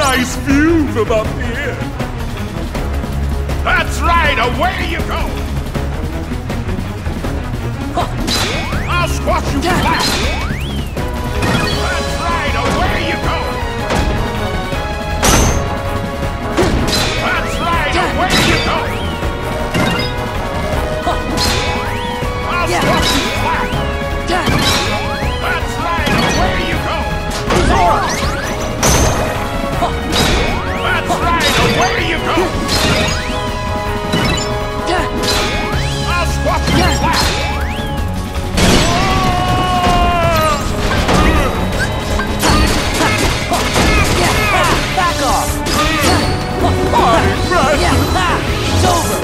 Nice view from up here. That's right, away you go. I'll squash you flat. That's right, away you go. That's right, away you go. I'll squash you flat. That's right, away you go. That's right, away you go. I'll squash you flat. Back off! It's over!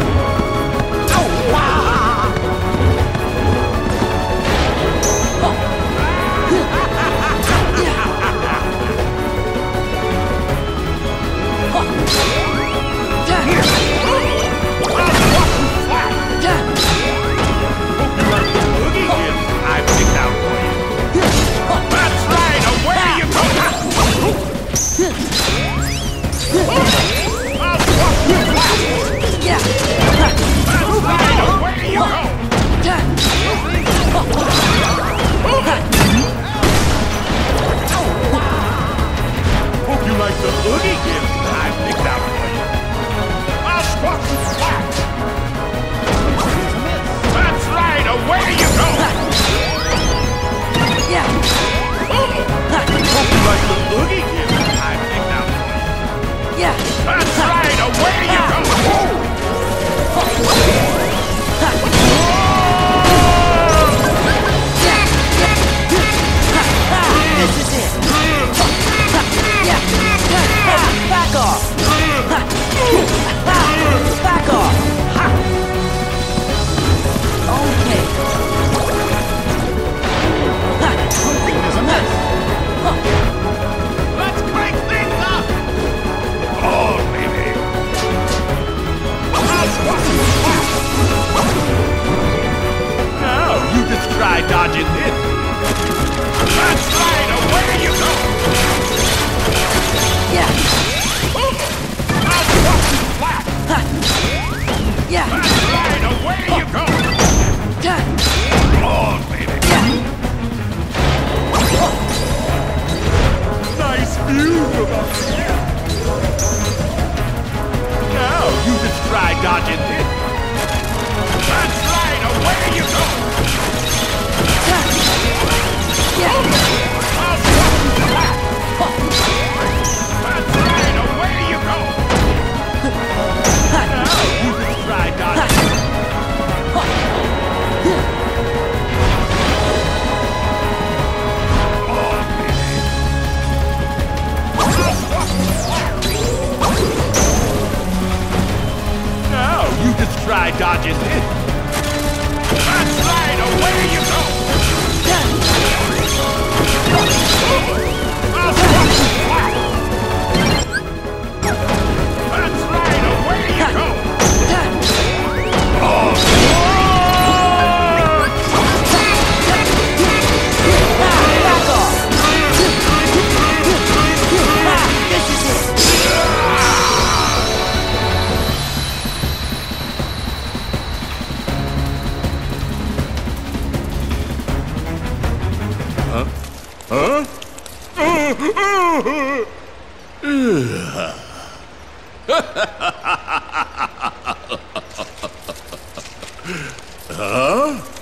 Hope you like the Oogie gift I picked out for you. I'll squash you flat. That's right, away you go. Hope you like the Oogie gift I picked out for you. That's right, away you go. This is it! Back off! Back off! Okay. There's a mess. Let's crank things up. Oh, baby. Now you just try dodging this. That's right, away you go. I'll squash you flat. That's right, away you go. Oh, baby. Nice view from up here. Now you just try dodging this. That's right, away you go. I'll squash you flat. That's right, away you go. Now you just try dodging this. Now you just try dodging this. That's right, away you go. I'll squash you flat. That's right, away you go. Back off! This is it! Huh? Huh?